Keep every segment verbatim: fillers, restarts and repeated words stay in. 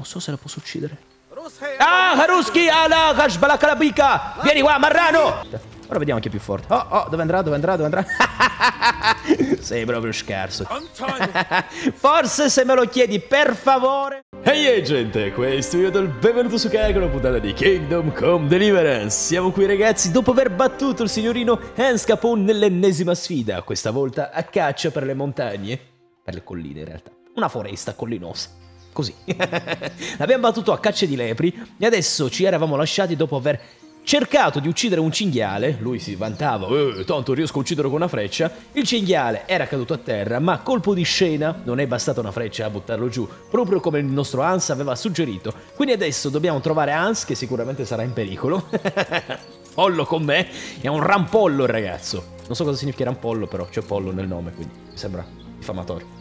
Non so se lo posso uccidere. Ah, Haruski, ala, Kashbalakalabika! Vieni qua, marrano! Ora vediamo chi è più forte. Oh, oh, dove andrà, dove andrà, dove andrà? Sei proprio scarso. Forse se me lo chiedi, per favore. Ehi hey, gente, questo io do il benvenuto su canale con una puntata di Kingdom Come Deliverance. Siamo qui ragazzi dopo aver battuto il signorino Hans Capone nell'ennesima sfida. Questa volta a caccia per le montagne. Per le colline in realtà. Una foresta collinosa. Così. L'abbiamo battuto a caccia di lepri e adesso ci eravamo lasciati dopo aver cercato di uccidere un cinghiale. Lui si vantava, eh, tanto riesco a ucciderlo con una freccia. Il cinghiale era caduto a terra, ma colpo di scena non è bastata una freccia a buttarlo giù, proprio come il nostro Hans aveva suggerito. Quindi adesso dobbiamo trovare Hans, che sicuramente sarà in pericolo. Pollo con me, è un rampollo il ragazzo. Non so cosa significa rampollo, però c'è pollo nel nome, quindi mi sembra diffamatorio.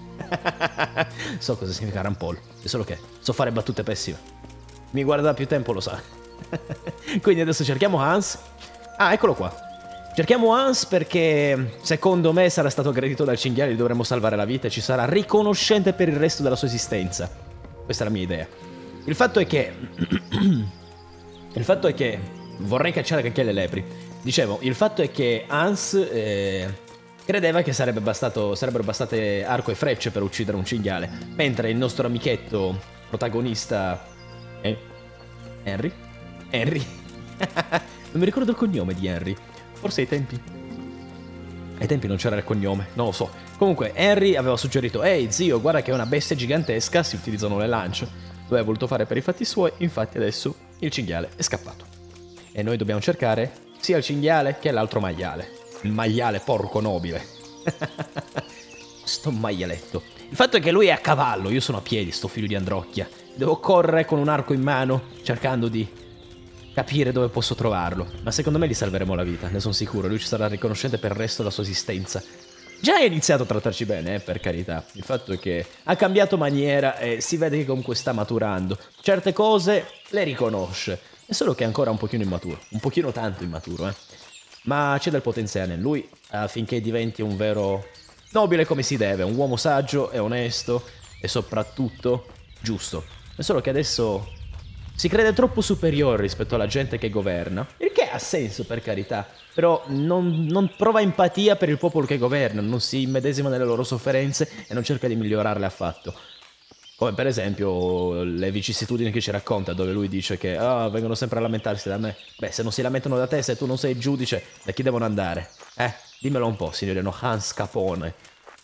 So cosa significa rampollo, è solo che so fare battute pessime. Mi guarda da più tempo lo sa. Quindi adesso cerchiamo Hans. Ah, eccolo qua. Cerchiamo Hans perché secondo me sarà stato aggredito dal cinghiale, gli dovremmo salvare la vita e ci sarà riconoscente per il resto della sua esistenza. Questa è la mia idea. Il fatto è che Il fatto è che vorrei cacciare anche le lepri. Dicevo, il fatto è che Hans eh, credeva che sarebbe bastato, sarebbero bastate arco e frecce per uccidere un cinghiale, mentre il nostro amichetto protagonista eh, Henry Henry non mi ricordo il cognome di Henry. Forse ai tempi Ai tempi non c'era il cognome, non lo so. Comunque Henry aveva suggerito: ehi zio, guarda che è una bestia gigantesca, si utilizzano le lance. Lo aveva voluto fare per i fatti suoi. Infatti adesso il cinghiale è scappato e noi dobbiamo cercare sia il cinghiale che l'altro maiale. Il maiale porco nobile. Sto maialetto. Il fatto è che lui è a cavallo, io sono a piedi, sto figlio di Androcchia. Devo correre con un arco in mano cercando di capire dove posso trovarlo. Ma secondo me gli salveremo la vita, ne sono sicuro. Lui ci sarà riconoscente per il resto della sua esistenza. Già hai iniziato a trattarci bene, eh, per carità. Il fatto è che ha cambiato maniera e si vede che comunque sta maturando. Certe cose le riconosce. È solo che è ancora un pochino immaturo. Un pochino tanto immaturo, eh. Ma c'è del potenziale in lui affinché diventi un vero nobile come si deve. Un uomo saggio e onesto e soprattutto giusto. È solo che adesso si crede troppo superiore rispetto alla gente che governa, il che ha senso per carità, però non, non prova empatia per il popolo che governa, non si immedesima nelle loro sofferenze e non cerca di migliorarle affatto. Come per esempio le vicissitudini che ci racconta, dove lui dice che ah, vengono sempre a lamentarsi da me. Beh, se non si lamentano da te, se tu non sei giudice, da chi devono andare? Eh, dimmelo un po', signorino Hans Capone.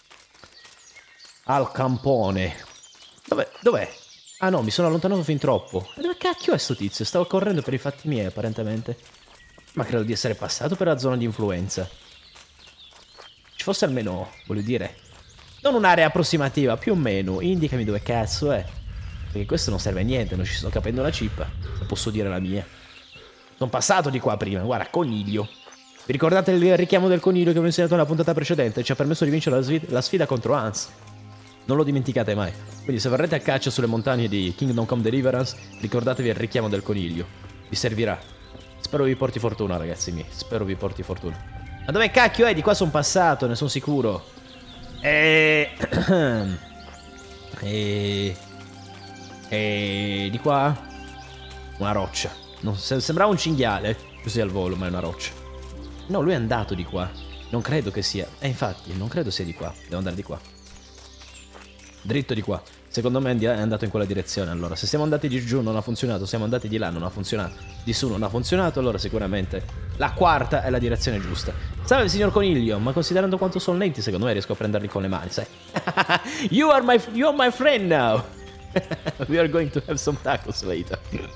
Al Campone. Dov'è? Dov'è? Ah no, mi sono allontanato fin troppo. E dove cacchio è sto tizio? Stavo correndo per i fatti miei, apparentemente. Ma credo di essere passato per la zona di influenza. Ci fosse almeno, voglio dire, non un'area approssimativa, più o meno. Indicami dove cazzo è. Perché questo non serve a niente, non ci sto capendo la cippa. Se posso dire la mia. Sono passato di qua prima, guarda, coniglio. Vi ricordate il richiamo del coniglio che vi ho insegnato nella puntata precedente? Ci ha permesso di vincere la, sfida, la sfida contro Hans. Non lo dimenticate mai. Quindi se verrete a caccia sulle montagne di Kingdom Come Deliverance, ricordatevi il richiamo del coniglio. Vi servirà. Spero vi porti fortuna, ragazzi miei. Spero vi porti fortuna. Ma dove cacchio è? Di qua sono passato, ne sono sicuro. E... e... e... di qua? Una roccia. Non... sembrava un cinghiale, così al volo, ma è una roccia. No, lui è andato di qua. Non credo che sia... eh, infatti, non credo sia di qua. Devo andare di qua. Dritto di qua. Secondo me è andato in quella direzione. Allora, se siamo andati di giù non ha funzionato, siamo andati di là non ha funzionato, di su non ha funzionato, allora sicuramente la quarta è la direzione giusta. Salve signor coniglio, ma considerando quanto sono lenti, secondo me riesco a prenderli con le mani, sai? You are my, you are my friend now. We are going to have some tacos later.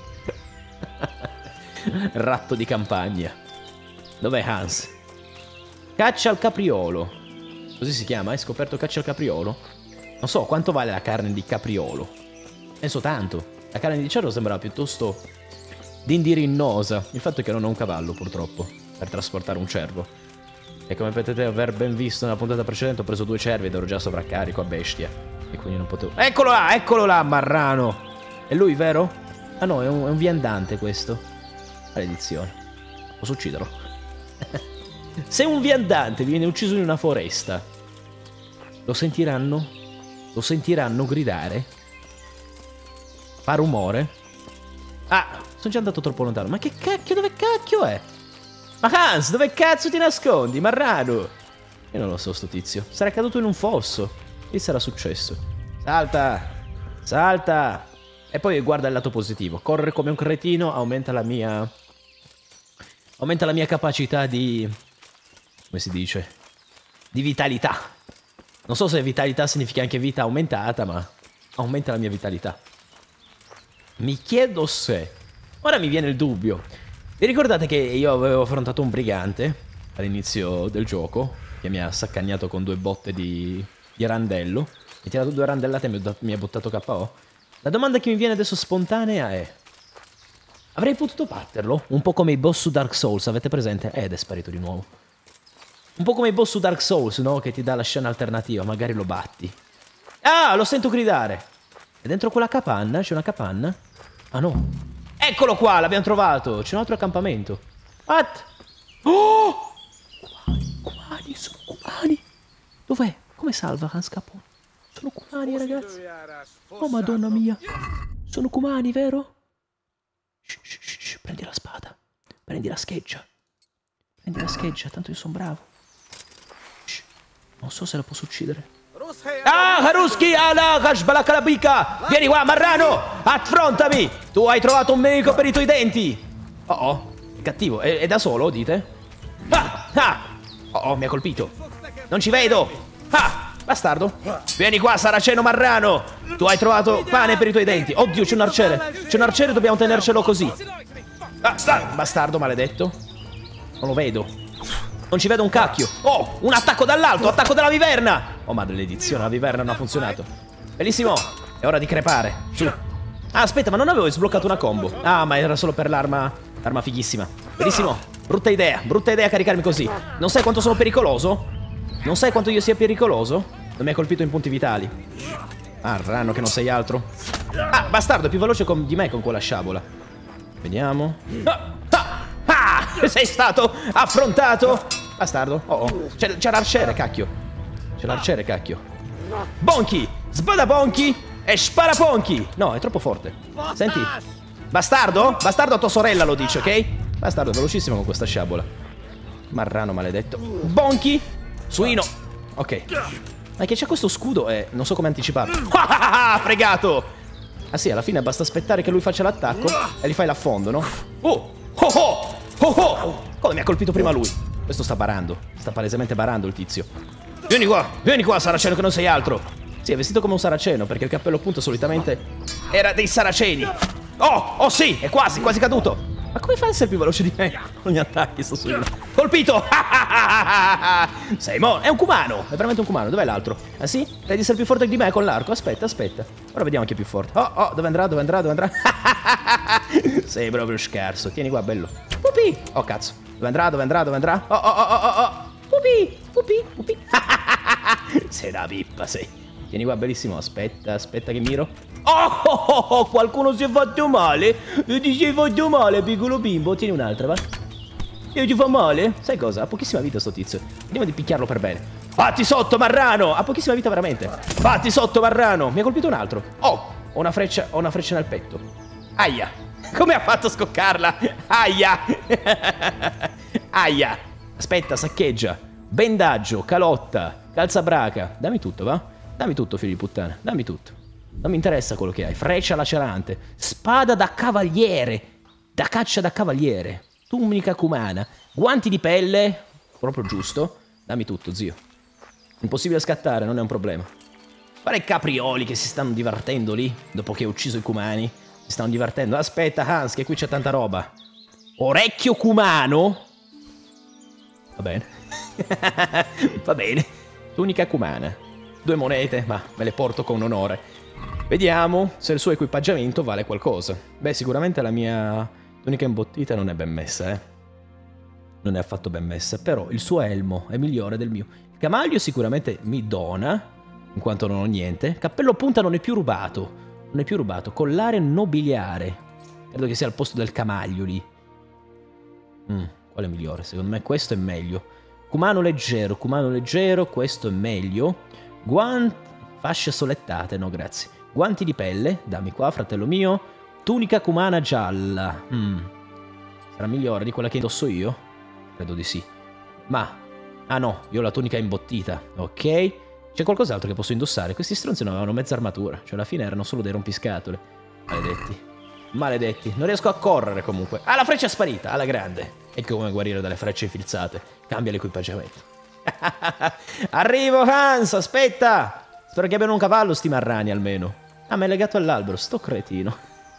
Ratto di campagna. Dov'è Hans? Caccia al capriolo. Così si chiama? Hai scoperto caccia al capriolo? Non so, quanto vale la carne di capriolo? Penso tanto. La carne di cervo sembrava piuttosto dindirinosa. Il fatto è che non ho un cavallo, purtroppo, per trasportare un cervo. E come potete aver ben visto nella puntata precedente, ho preso due cervi ed ero già sovraccarico a bestia. E quindi non potevo... Eccolo là, eccolo là, marrano! È lui, vero? Ah no, è un, è un viandante questo. Maledizione. Posso ucciderlo? Se un viandante viene ucciso in una foresta, lo sentiranno? Lo sentiranno gridare? Fa rumore. Ah, sono già andato troppo lontano. Ma che cacchio, dove cacchio è? Ma Hans, dove cazzo ti nascondi, marrano? Io non lo so sto tizio. Sarà caduto in un fosso. Che sarà successo? Salta. Salta. E poi guarda il lato positivo. Correre come un cretino aumenta la mia... Aumenta la mia capacità di... Come si dice? Di vitalità. Non so se vitalità significa anche vita aumentata, ma... Aumenta la mia vitalità. Mi chiedo se... Ora mi viene il dubbio. Vi ricordate che io avevo affrontato un brigante all'inizio del gioco, che mi ha saccagnato con due botte di, di randello? Mi ha tirato due randellate e mi ha buttato K O? La domanda che mi viene adesso spontanea è... Avrei potuto batterlo? Un po' come i boss su Dark Souls, avete presente? Eh, ed è sparito di nuovo. Un po' come i boss su Dark Souls, no? Che ti dà la scena alternativa, magari lo batti. Ah, lo sento gridare! E dentro quella capanna, c'è una capanna? Ah no. Eccolo qua, l'abbiamo trovato. C'è un altro accampamento. What? Oh! Cumani, cumani, sono cumani. Dov'è? Come salva Hans Capone? Sono cumani, ragazzi. Oh, madonna mia. Sono cumani, vero? Shh, shh, shh, shh. Prendi la spada. Prendi la scheggia. Prendi la scheggia, tanto io sono bravo. Shh. Non so se la posso uccidere. Ah, Haruski, ala, Kashbalakalabika! Vieni qua, marrano! Affrontami! Tu hai trovato un nemico per i tuoi denti! Oh oh, è cattivo. È, è da solo, dite? Ah, ah! Oh oh, mi ha colpito. Non ci vedo! Ah, bastardo! Vieni qua, saraceno marrano! Tu hai trovato pane per i tuoi denti. Oddio, c'è un arciere. C'è un arciere, dobbiamo tenercelo così. Ah, ah, bastardo maledetto. Non lo vedo. Non ci vedo un cacchio. Oh, un attacco dall'alto, attacco della viverna. Oh, maledizione, la viverna non ha funzionato. Bellissimo. È ora di crepare. Su. Ah, aspetta, ma non avevo sbloccato una combo. Ah, ma era solo per l'arma. L'arma fighissima. Bellissimo. Brutta idea, brutta idea caricarmi così. Non sai quanto sono pericoloso? Non sai quanto io sia pericoloso? Non mi hai colpito in punti vitali. Ah, rano che non sei altro. Ah, bastardo, è più veloce con... di me con quella sciabola. Vediamo. Ah, ah, ah, sei stato affrontato. Bastardo. Oh, oh. C'è l'arciere, cacchio. C'è l'arciere, cacchio. Bonchi. Sbada bonchi. E spara ponchi. No, è troppo forte. Senti. Bastardo? Bastardo a tua sorella lo dice, ok? Bastardo è velocissimo con questa sciabola. Marrano maledetto. Bonchi. Suino. Ok. Ma che c'è questo scudo e non so come anticiparlo. Ah, fregato. Ah sì, alla fine basta aspettare che lui faccia l'attacco e gli fai l'affondo, no? Oh. Oh oh. Oh oh. Come mi ha colpito prima lui? Questo sta barando. Sta palesemente barando il tizio. Vieni qua. Vieni qua, saraceno, che non sei altro. Sì, è vestito come un saraceno, perché il cappello appunto solitamente era dei saraceni. Oh, oh sì, è quasi, quasi caduto. Ma come fa ad essere più veloce di me? Con gli attacchi sto subito. Colpito. Sei mo... È un cumano, è veramente un cumano. Dov'è l'altro? Ah sì? Devi essere più forte di me con l'arco. Aspetta, aspetta. Ora vediamo chi è più forte. Oh, oh, dove andrà, dove andrà, dove andrà? Sei proprio scherzo. Tieni qua, bello. Pupi. Oh, cazzo. Dove andrà, dove andrà, dove andrà? Oh, oh, oh, oh, oh. Pupi, pupi, pupi. Sei una pippa, sei. Tieni qua, bellissimo. Aspetta, aspetta che miro. Oh, oh, oh, oh, qualcuno si è fatto male. Ti sei fatto male, piccolo bimbo. Tieni un'altra, va. Io ti fa male? Sai cosa? Ha pochissima vita sto tizio. Vediamo di picchiarlo per bene. Fatti sotto, marrano. Ha pochissima vita veramente. Fatti sotto, marrano. Mi ha colpito un altro. Oh, ho una freccia, ho una freccia nel petto. Aia. Come ha fatto a scoccarla? Aia. Aia. Aspetta, saccheggia. Bendaggio, calotta, calzabraca. Dammi tutto, va? Dammi tutto, figlio di puttana. Dammi tutto. Non mi interessa quello che hai. Freccia lacerante. Spada da cavaliere. Da caccia da cavaliere. Tunica cumana. Guanti di pelle. Proprio giusto. Dammi tutto, zio. Impossibile scattare, non è un problema. Guarda i caprioli che si stanno divertendo lì. Dopo che ho ucciso i cumani. Si stanno divertendo. Aspetta, Hans, che qui c'è tanta roba. Orecchio cumano. Va bene. Va bene. Tunica cumana. Due monete, ma me le porto con onore. Vediamo se il suo equipaggiamento vale qualcosa. Beh, sicuramente la mia tunica imbottita non è ben messa, eh. Non è affatto ben messa, però il suo elmo è migliore del mio. Il camaglio sicuramente mi dona, in quanto non ho niente. Cappello a punta non è più rubato. Non è più rubato. Collare nobiliare. Credo che sia al posto del camaglio lì. Mm, quale è migliore? Secondo me questo è meglio. Cumano leggero, cumano leggero, questo è meglio. Guanti, fasce solettate, no grazie. Guanti di pelle, dammi qua, fratello mio. Tunica cumana gialla. Mm. Sarà migliore di quella che indosso io? Credo di sì. Ma... ah no, io ho la tunica imbottita. Ok. C'è qualcos'altro che posso indossare? Questi stronzi non avevano mezza armatura. Cioè alla fine erano solo dei rompiscatole. Maledetti. Maledetti. Non riesco a correre comunque. Ah, la freccia è sparita. Alla grande. Ecco come guarire dalle frecce infilzate. Cambia l'equipaggiamento. Arrivo, Hans, aspetta. Spero che abbiano un cavallo sti marrani almeno. Ah, ma è legato all'albero, sto cretino.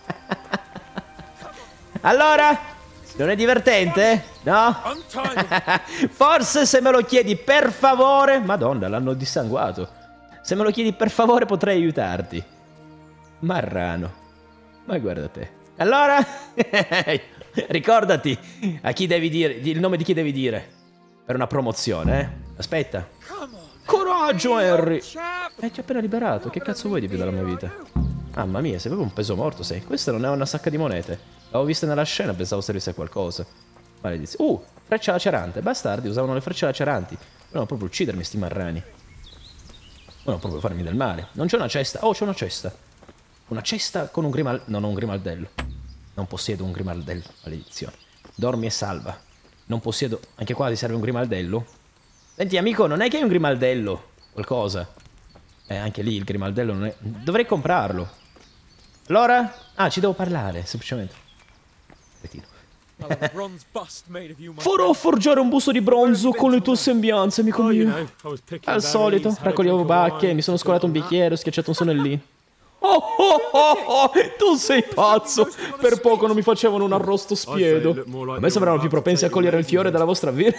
Allora, non è divertente? No? Forse se me lo chiedi per favore... Madonna, l'hanno dissanguato. Se me lo chiedi per favore potrei aiutarti. Marrano. Ma guarda te. Allora, ricordati a chi devi dire, il nome di chi devi dire. Per una promozione, eh? Aspetta. Coraggio, Harry! Eh, ti ho appena liberato. Che cazzo vuoi di più dalla mia vita? Mamma mia, sei proprio un peso morto, sei. Questa non è una sacca di monete. L'avevo vista nella scena, pensavo servisse a qualcosa. Maledizione. Uh, freccia lacerante. Bastardi, usavano le frecce laceranti. Volevano proprio uccidermi, sti marrani. Volevano proprio farmi del male. Non c'è una cesta. Oh, c'è una cesta. Una cesta con un grimaldello. No, non un grimaldello. Non possiedo un grimaldello. Maledizione. Dormi e salva. Non possiedo... Anche qua ti serve un grimaldello? Senti, amico, non è che hai un grimaldello? Qualcosa? Eh, anche lì il grimaldello non è... Dovrei comprarlo. Allora? Ah, ci devo parlare, semplicemente. Cretino. Farò forgiare un busto di bronzo con le tue sembianze, amico mio. Al solito, raccoglievo bacche, mi sono scolato un bicchiere, ho schiacciato un sonnellino. Oh, oh, oh, oh, tu sei pazzo! Per poco non mi facevano un arrosto spiedo. A me sembrano più propensi a cogliere il fiore della vostra vita.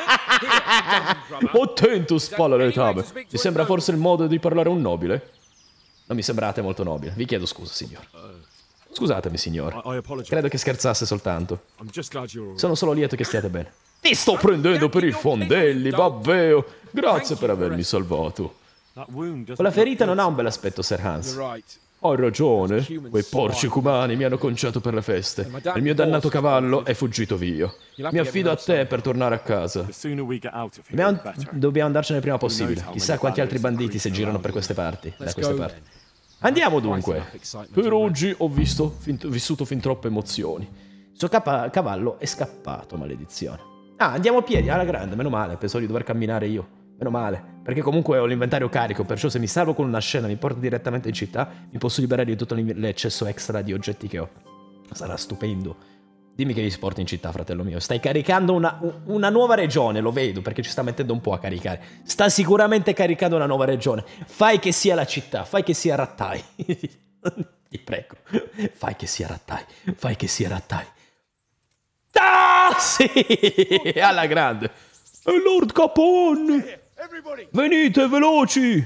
Attento, spalla le tame. Ti sembra forse il modo di parlare a un nobile? Non mi sembrate molto nobile. Vi chiedo scusa, signor. Scusatemi, signor. Credo che scherzasse soltanto. Sono solo lieto che stiate bene. Ti sto prendendo per i fondelli, babbeo. Grazie per avermi salvato. Quella ferita non ha un bel aspetto, Sir Hans. Hai ragione. Quei porci cumani mi hanno conciato per le feste. Il mio dannato cavallo è fuggito via. Mi affido a te per tornare a casa. Dobbiamo, dobbiamo andarcene il prima possibile. Chissà quanti altri banditi si girano per queste parti. Da queste parti. Andiamo dunque. Per oggi ho visto, fin, vissuto fin troppe emozioni. Il suo cavallo è scappato, maledizione. Ah, andiamo a piedi, alla grande, meno male. Pensavo di dover camminare io. Meno male, perché comunque ho l'inventario carico, perciò se mi salvo con una scena e mi porta direttamente in città, mi posso liberare di tutto l'eccesso extra di oggetti che ho. Sarà stupendo. Dimmi che vi porti in città, fratello mio. Stai caricando una, una nuova regione, lo vedo, perché ci sta mettendo un po' a caricare. Sta sicuramente caricando una nuova regione. Fai che sia la città, fai che sia Rattai. Ti prego. Fai che sia Rattai, fai che sia Rattai. Ah, sì! Alla grande. È Lord Capone! Venite, veloci!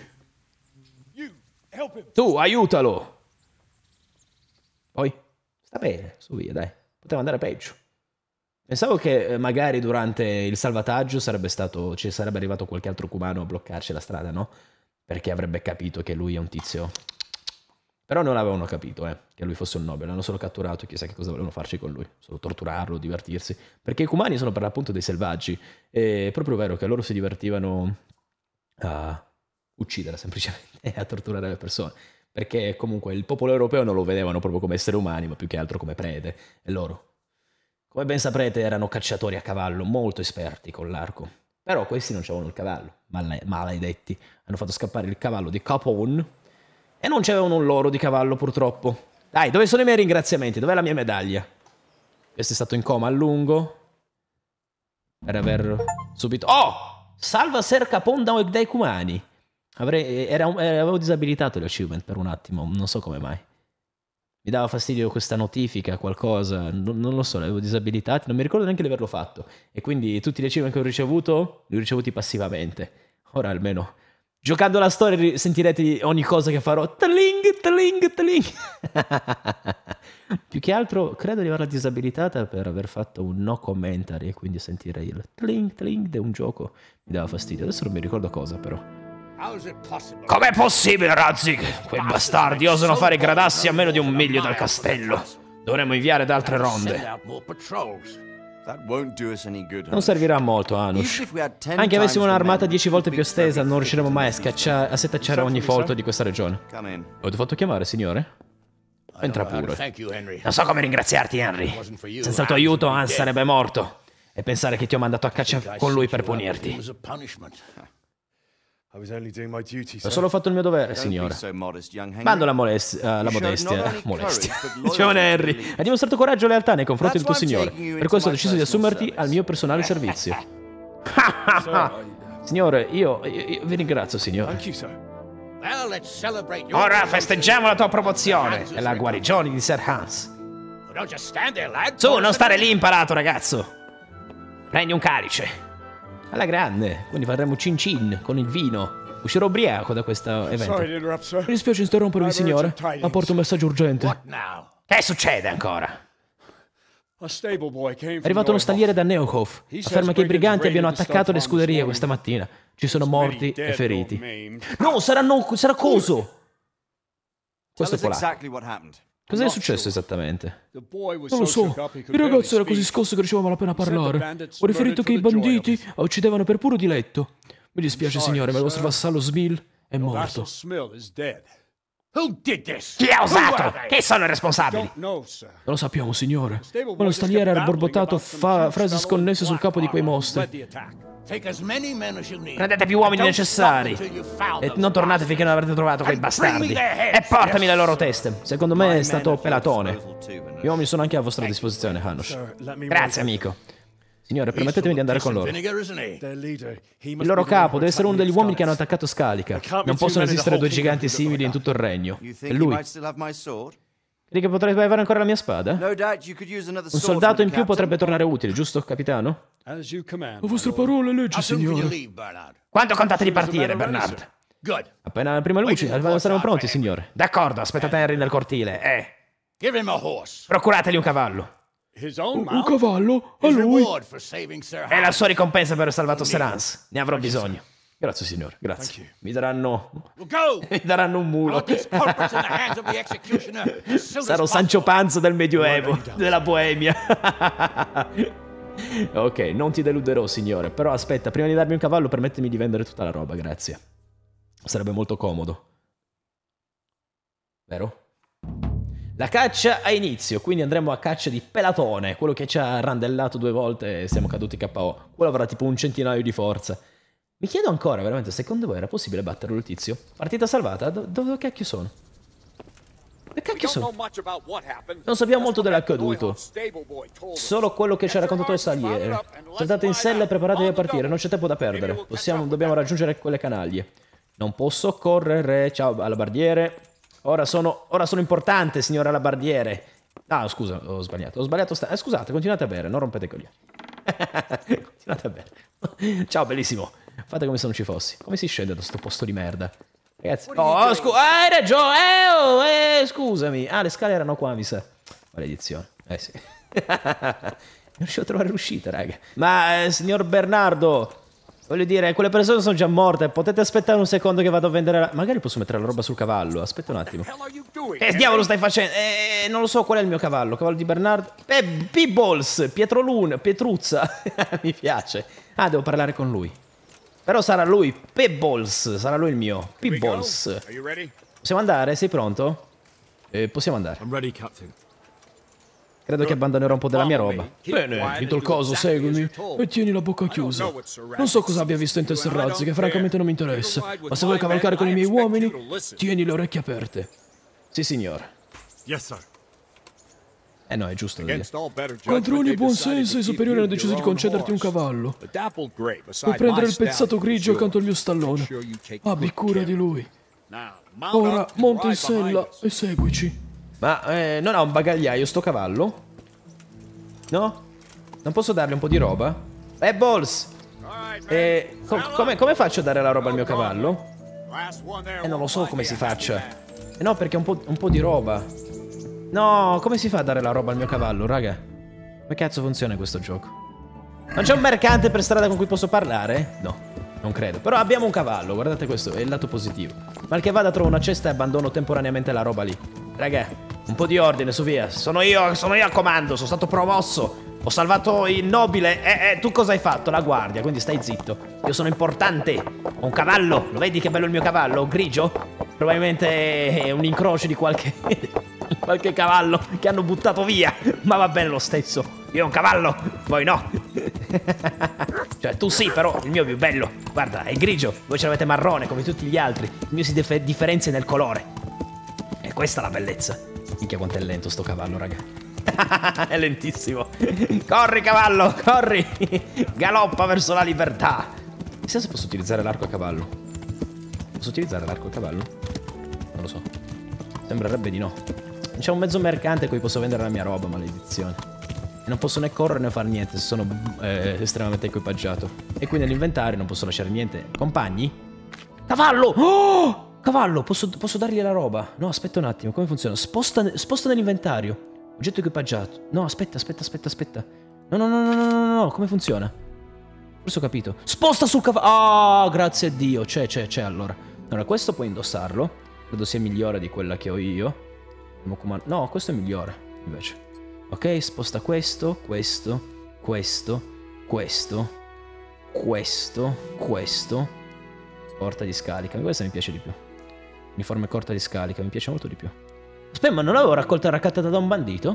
Tu, aiutalo! Poi, sta bene, su via, dai. Poteva andare peggio. Pensavo che magari durante il salvataggio sarebbe stato, ci sarebbe arrivato qualche altro cumano a bloccarci la strada, no? Perché avrebbe capito che lui è un tizio... Però non avevano capito, eh, che lui fosse un nobile. L'hanno solo catturato e chissà che cosa volevano farci con lui. Solo torturarlo, divertirsi. Perché i cumani sono per l'appunto dei selvaggi. È proprio vero che loro si divertivano a uccidere semplicemente e a torturare le persone. Perché comunque il popolo europeo non lo vedevano proprio come esseri umani, ma più che altro come prede. E loro, come ben saprete, erano cacciatori a cavallo, molto esperti con l'arco. Però questi non c'avevano il cavallo, male maledetti. Hanno fatto scappare il cavallo di Capone. E non c'avevano un loro di cavallo, purtroppo. Dai, dove sono i miei ringraziamenti? Dov'è la mia medaglia? Questo è stato in coma a lungo. Per aver subito... Oh! Salva Ser Capone dai cumani. Avrei... Era... Avevo disabilitato le achievement per un attimo. Non so come mai. Mi dava fastidio questa notifica, qualcosa. Non, non lo so, l'avevo disabilitati. Non mi ricordo neanche di averlo fatto. E quindi tutti gli achievement che ho ricevuto, li ho ricevuti passivamente. Ora almeno... Giocando la storia sentirete ogni cosa che farò. Tling, tling, tling. Più che altro credo di averla disabilitata per aver fatto un no commentary e quindi sentire il tling, tling di un gioco mi dava fastidio. Adesso non mi ricordo cosa però. Com'è possibile, Radzig? Quei bastardi osano fare gradassi a meno di un miglio dal castello. Dovremmo inviare ad altre ronde. Non servirà molto, Hanush. Anche avessimo un'armata dieci volte più estesa, non riusciremo mai a, scacciare, a setacciare ogni folto di questa regione. Ho fatto chiamare, signore? Entra pure. Non so come ringraziarti, Henry. Senza il tuo aiuto, Hans sarebbe morto. E pensare che ti ho mandato a caccia con lui per punirti. Ho solo fatto il mio dovere, signore. Bando la, molest uh, la modestia. Molestia. Giovane Henry, hai dimostrato coraggio e lealtà nei confronti del tuo signore. Per questo ho deciso di assumerti al mio personale servizio. Signore, io, io, io vi ringrazio, signore. Ora festeggiamo la tua promozione e la guarigione di Sir Hans. Su, non stare lì imparato, ragazzo. Prendi un calice. Alla grande, quindi faremo cin cin con il vino. Uscirò ubriaco da questo evento. Mi dispiace interrompervi, signore, ma porto un messaggio urgente. Che succede ancora? È arrivato uno stalliere da Neuhof. Afferma che i briganti abbiano attaccato le scuderie questa mattina. Ci sono morti e feriti. No, saranno, sarà coso. Questo è polacco. Cos'è successo esattamente? Non lo so, il ragazzo era così scosso che riusciva malapena a parlare. Ho riferito che i banditi uccidevano per puro diletto. Mi dispiace, signore, ma il vostro vassallo Smil è morto. Chi ha osato? Chi sono i responsabili? Non lo sappiamo, signore. Ma lo stalliere ha borbottato fa frasi sconnesse sul capo di quei mostri. Prendete più uomini necessari e non tornate finché non avrete trovato quei bastardi. E portami le loro teste. Secondo me è stato pelatone. Gli uomini sono anche a vostra disposizione, Hanush. Grazie, amico. Signore, permettetemi di andare con loro. Il loro capo deve essere uno degli uomini che hanno attaccato Scalica. Non possono esistere due giganti simili in tutto il regno. E lui. Credi che potrebbe avere ancora la mia spada? Un soldato in più potrebbe tornare utile, giusto, capitano? A vostre parole, legge, signore. Quando contate di partire, Bernard? Appena la prima luce, saremo pronti, signore. D'accordo, aspettate Henry nel cortile, eh. Procurateli un cavallo. Un, un cavallo? A lui? È la sua ricompensa per aver salvato Sir Hans. Ne avrò bisogno. Grazie, signore, grazie. Mi daranno... Mi daranno un mulo. Sarò Sancho Panza del Medioevo, della Boemia. Ok, non ti deluderò, signore. Però aspetta, prima di darmi un cavallo, permettimi di vendere tutta la roba, grazie. Sarebbe molto comodo. Vero? La caccia ha inizio, quindi andremo a caccia di Pelatone, quello che ci ha randellato due volte e siamo caduti K O. Quello avrà tipo un centinaio di forza. Mi chiedo ancora, veramente, secondo voi era possibile batterlo il tizio? Partita salvata? Do dove cacchio sono? Dove cacchio sono? Non sappiamo molto dell'accaduto. Solo quello che ci ha raccontato il saliere. Saltate in sella e preparatevi a partire, non c'è tempo da perdere. Possiamo, dobbiamo raggiungere quelle canaglie. Non posso correre, ciao alabardiere. Ora sono, ora sono importante, signora alabardiere. Ah, scusa, ho sbagliato. Ho sbagliato. Sta eh, scusate, continuate a bere, non rompete i coglioni. Continuate a bere. Ciao, bellissimo. Fate come se non ci fossi. Come si scende da questo posto di merda? Ragazzi. Oh, oh scusa. Ah, hai ragione. Eh, oh, eh, scusami. Ah, le scale erano qua, mi sa. Maledizione. Eh sì. Non riuscivo a trovare l'uscita, raga. Ma, eh, signor Bernardo. Voglio dire, quelle persone sono già morte. Potete aspettare un secondo che vado a vendere la... Magari posso mettere la roba sul cavallo. Aspetta un attimo. Che diavolo stai facendo? Eh, non lo so qual è il mio cavallo. Cavallo di Bernardo. Eh, Peebles. Pietrolun. Pietruzza. Mi piace. Ah, devo parlare con lui. Però sarà lui. Peebles. Sarà lui il mio. Peebles. Possiamo andare? Sei pronto? Eh, possiamo andare. Credo che abbandonerò un po' della mia roba. Bene, in tal caso seguimi e tieni la bocca chiusa. Non so cosa abbia visto in te Serrazzi, che francamente non mi interessa. Ma se vuoi cavalcare con i miei uomini, tieni le orecchie aperte. Sì, signore. Eh no, è giusto da dire. Contro ogni buon senso i superiori hanno deciso di concederti un cavallo. Puoi prendere il pezzato grigio accanto al mio stallone. Abbi cura di lui. Ora monta in sella e seguici. Ma eh, non ha un bagagliaio sto cavallo? No? Non posso dargli un po' di roba? Eh, Balls! Eh, co come, come faccio a dare la roba al mio cavallo? Eh, non lo so come si faccia. Eh no, perché un po', un po' di roba. No, come si fa a dare la roba al mio cavallo, raga? Come cazzo funziona questo gioco? Non c'è un mercante per strada con cui posso parlare? No, non credo. Però abbiamo un cavallo, guardate questo, è il lato positivo. Mal che vada trovo una cesta e abbandono temporaneamente la roba lì. Raga, un po' di ordine, su via. Sono io, sono io al comando, sono stato promosso. Ho salvato il nobile. Eh, eh, tu cosa hai fatto? La guardia, quindi stai zitto. Io sono importante. Ho un cavallo. Lo vedi che bello il mio cavallo? Grigio? Probabilmente è un incrocio di qualche... qualche cavallo che hanno buttato via. Ma va bene lo stesso. Io ho un cavallo, voi no. Cioè, tu sì, però il mio è più bello. Guarda, è grigio. Voi ce l'avete marrone, come tutti gli altri. Il mio si differenzia nel colore. E questa è la bellezza. Minchia quanto è lento sto cavallo, raga. È lentissimo. Corri cavallo, corri. Galoppa verso la libertà. Chissà se posso utilizzare l'arco a cavallo. Posso utilizzare l'arco a cavallo? Non lo so. Sembrerebbe di no. C'è un mezzo mercante a cui posso vendere la mia roba, maledizione. E non posso né correre né fare niente se sono eh, estremamente equipaggiato. E qui nell'inventario non posso lasciare niente. Compagni? Cavallo! Oh! Cavallo, posso, posso dargli la roba? No, aspetta un attimo, come funziona? Sposta, sposta nell'inventario. Oggetto equipaggiato. No, aspetta, aspetta, aspetta, aspetta. No, no, no, no, no, no, no, come funziona? Forse ho capito. Sposta sul cavallo. Ah, oh, grazie a Dio. C'è, c'è, c'è allora. Allora, questo puoi indossarlo. Credo sia migliore di quella che ho io. No, questo è migliore, invece. Ok, sposta questo, questo, questo, questo, questo, questo. Corta di scarica. Questa mi piace di più. Uniforme corta di scarica, mi piace molto di più. Aspetta, ma non l'avevo raccolta e raccattata da un bandito?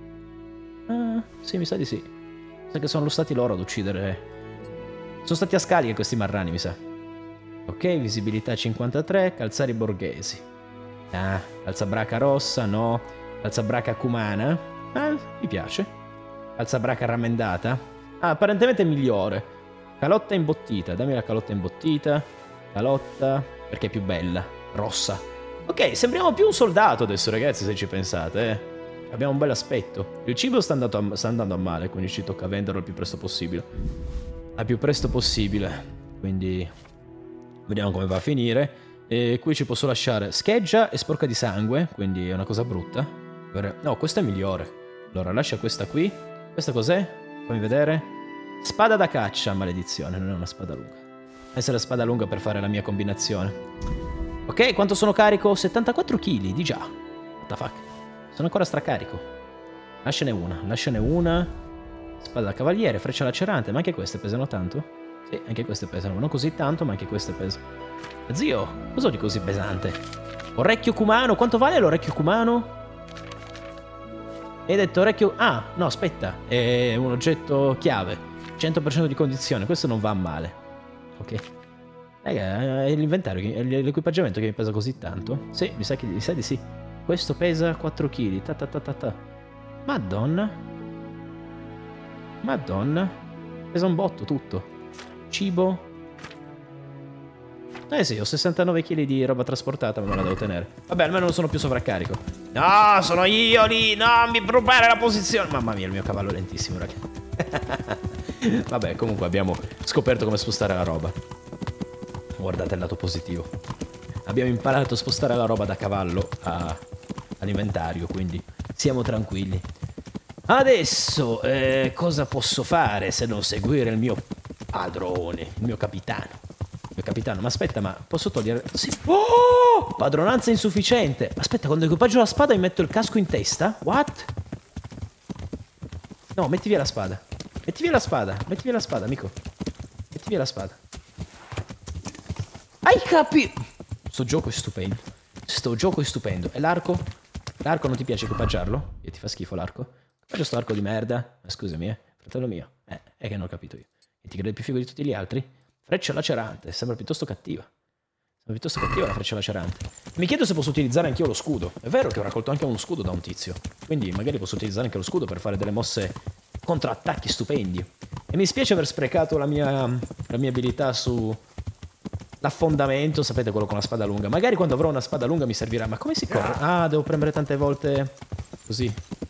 Ah, sì, mi sa di sì. Mi sa che sono stati loro ad uccidere... Sono stati a scarica questi marrani, mi sa. Ok, visibilità cinquantatré, calzari borghesi. Ah, calzabraca rossa, no. Calzabraca cumana. Ah, mi piace. Calzabraca rammendata. Ah, apparentemente è migliore. Calotta imbottita, dammi la calotta imbottita. Calotta, perché è più bella. Rossa. Ok, sembriamo più un soldato adesso, ragazzi, se ci pensate, eh. Abbiamo un bel aspetto. Il cibo sta andando, a, sta andando a male, quindi ci tocca venderlo il più presto possibile. Al più presto possibile. Quindi vediamo come va a finire. E qui ci posso lasciare scheggia e sporca di sangue, quindi è una cosa brutta. No, questa è migliore. Allora, lascia questa qui. Questa cos'è? Fammi vedere. Spada da caccia, maledizione, non è una spada lunga. Deve essere la spada lunga per fare la mia combinazione. Ok, quanto sono carico? settantaquattro chili, di già. What the fuck? Sono ancora stracarico. Lasciane una, lasciane una. Spada da cavaliere, freccia lacerante, ma anche queste pesano tanto? Sì, anche queste pesano, non così tanto, ma anche queste pesano. Zio, cosa ho di così pesante? Orecchio cumano, quanto vale l'orecchio cumano? Hai detto orecchio... Ah, no, aspetta, è un oggetto chiave. cento per cento di condizione, questo non va male. Ok. Raga, è l'inventario, l'equipaggiamento che mi pesa così tanto. Sì, mi sa, che, mi sa di sì. Questo pesa quattro chili. Ta ta ta ta ta. Madonna. Madonna. Pesa un botto tutto. Cibo. Eh sì, ho sessantanove chili di roba trasportata, ma non la devo tenere. Vabbè, almeno non sono più sovraccarico. No, sono io lì. No, mi rubare la posizione. Mamma mia, il mio cavallo è lentissimo, raga. Vabbè, comunque abbiamo scoperto come spostare la roba. Guardate il lato positivo. Abbiamo imparato a spostare la roba da cavallo all'inventario, quindi siamo tranquilli. Adesso, eh, cosa posso fare se non seguire il mio padrone, il mio capitano? Il mio capitano, ma aspetta, ma posso togliere... Sì. Oh! Padronanza insufficiente. Aspetta, quando equipaggio la spada mi metto il casco in testa? What? No, metti via la spada. Metti via la spada, metti via la spada, amico. Metti via la spada. Hai capito? Sto gioco è stupendo. Sto gioco è stupendo. E l'arco? L'arco non ti piace equipaggiarlo? E ti fa schifo l'arco? Faccio sto arco di merda. Ma scusami, eh. Fratello mio. Eh, è che non ho capito io. E ti credi più figo di tutti gli altri? Freccia lacerante. Sembra piuttosto cattiva. Sembra piuttosto cattiva la freccia lacerante. Mi chiedo se posso utilizzare anch'io lo scudo. È vero che ho raccolto anche uno scudo da un tizio. Quindi magari posso utilizzare anche lo scudo per fare delle mosse contrattacchi stupendi. E mi spiace aver sprecato la mia, la mia abilità su... l'affondamento, sapete, quello con la spada lunga. Magari quando avrò una spada lunga mi servirà. Ma come si corre? Ah, devo premere tante volte... Così.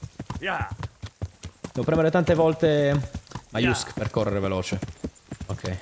Devo premere tante volte... Maiusc per correre veloce. Ok.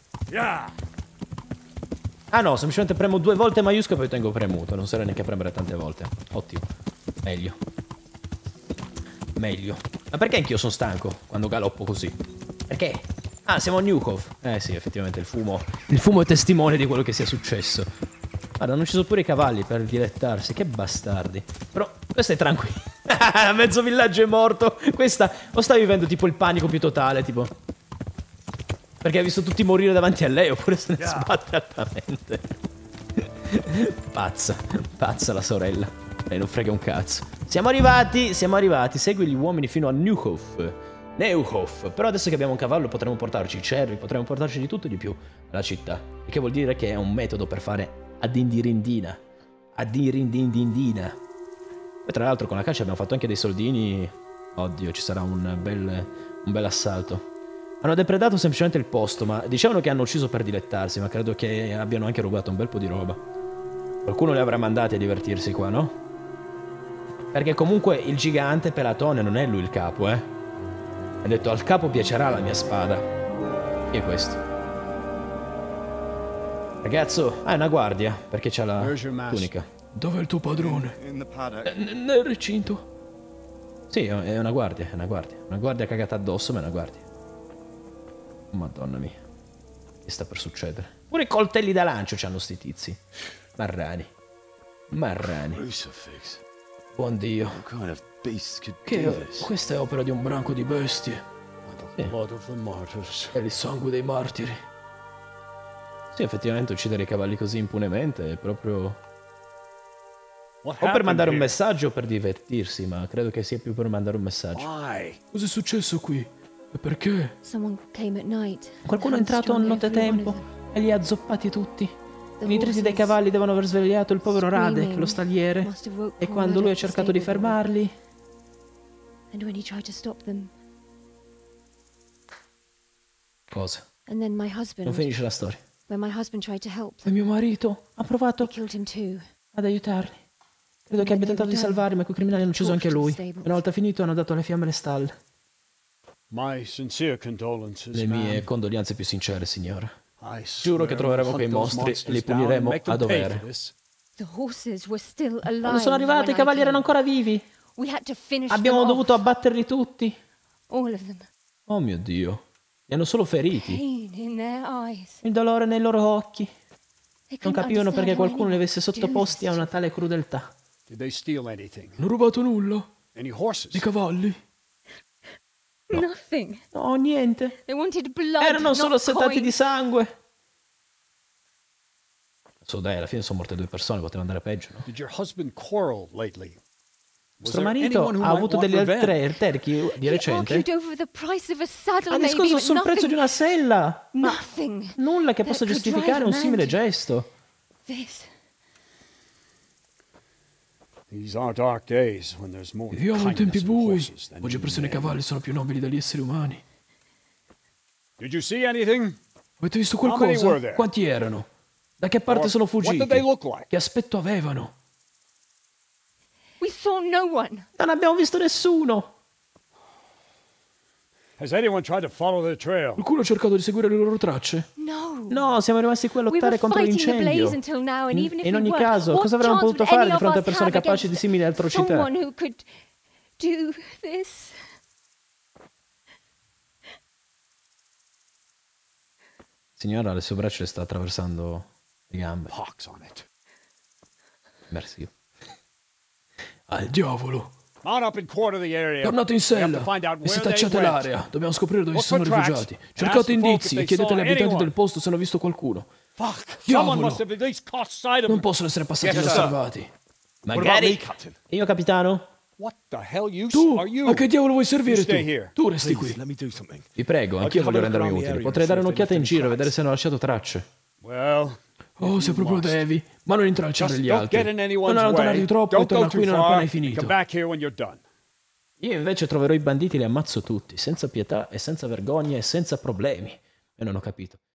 Ah no, semplicemente premo due volte Maiusc e poi tengo premuto. Non serve neanche premere tante volte. Ottimo. Meglio. Meglio. Ma perché anch'io sono stanco quando galoppo così? Perché? Ah, siamo a Newcove. Eh sì, effettivamente il fumo. Il fumo è testimone di quello che sia successo. Guarda, non ci sono pure i cavalli per dilettarsi. Che bastardi. Però questo è tranquillo. Mezzo villaggio è morto. Questa o sta vivendo tipo il panico più totale, tipo. Perché ha visto tutti morire davanti a lei, oppure se ne sbatte altamente. Pazza, pazza la sorella. Lei non frega un cazzo. Siamo arrivati, siamo arrivati. Segui gli uomini fino a Neuhof. Neuhof. Però adesso che abbiamo un cavallo potremo portarci i cerri, potremo portarci di tutto e di più alla città. Il che vuol dire che è un metodo per fare adindirindina. Adindirindindina. E tra l'altro con la caccia abbiamo fatto anche dei soldini. Oddio, ci sarà un bel, un bel assalto. Hanno depredato semplicemente il posto, ma dicevano che hanno ucciso per dilettarsi, ma credo che abbiano anche rubato un bel po' di roba. Qualcuno li avrà mandati a divertirsi qua, no? Perché comunque il gigante Pelatone non è lui il capo, eh. Ha detto al capo piacerà la mia spada. Chi è questo? Ragazzo, ah, è una guardia, perché c'ha la tunica. Dov'è il tuo padrone? N nel recinto. Sì, è una guardia, è una guardia. Una guardia cagata addosso, ma è una guardia. Madonna mia. Che sta per succedere? Pure i coltelli da lancio c'hanno sti tizi. Marrani. Marrani. Buon Dio. Che questa è opera di un branco di bestie. Sì. È il sangue dei martiri. Sì, effettivamente uccidere i cavalli così impunemente è proprio... O per mandare un messaggio o per divertirsi, ma credo che sia più per mandare un messaggio. Cos'è successo qui? E perché? Qualcuno è entrato a nottetempo e li ha azzoppati tutti. I nitriti dei cavalli devono aver svegliato il povero Radek, lo stagliere, e quando lui ha cercato di fermarli... Cosa? Non finisce la storia. E mio marito ha provato ad aiutarli. Credo che abbia tentato di salvarli, ma quei criminali hanno ucciso anche lui. E una volta finito hanno dato alle fiamme le stalle. Le mie condoglianze più sincere, signora. Giuro che troveremo quei mostri e li puniremo a dovere. Quando sono arrivati, i cavalli erano ancora vivi. Abbiamo dovuto abbatterli tutti. Oh mio Dio. Li hanno solo feriti. Il dolore nei loro occhi. Non capivano perché qualcuno li avesse sottoposti a una tale crudeltà. Non rubato nulla? I cavalli? No. No, niente. Erano solo setati di sangue. So dai, alla fine sono morte due persone, poteva andare peggio, no? Vostro marito ha avuto degli alterchi di recente? Ha discusso sul prezzo di una sella. Ma nulla che possa giustificare un simile gesto. Viviamo in tempi bui. Oggi persone e cavalli sono più nobili degli esseri umani. Avete visto qualcosa? Quanti erano? Da che parte sono fuggiti? Che aspetto avevano? Non abbiamo visto nessuno. Qualcuno ha cercato di seguire le loro tracce? No, siamo rimasti qui a lottare contro l'incendio. In, in ogni caso, cosa avremmo potuto fare di fronte a persone capaci di simili atrocità? Signora, le sue braccia le sta attraversando le gambe. Merci. Al diavolo. Tornate in sella e setacciate l'area. Dobbiamo scoprire dove si sono rifugiati. Cercate indizi e chiedete agli abitanti del posto se hanno visto qualcuno. Diavolo! Non possono essere passati inosservati. Magari. E io, capitano? Tu? A che diavolo vuoi servire tu? Tu resti qui. Vi prego, anch'io voglio rendermi utile. Potrei dare un'occhiata in giro e vedere se hanno lasciato tracce. Oh, se proprio devi. Ma non intralciare gli altri. Non allontanarti troppo e torna qui non appena hai finito. Io invece troverò i banditi e li ammazzo tutti, senza pietà e senza vergogna e senza problemi. E non ho capito.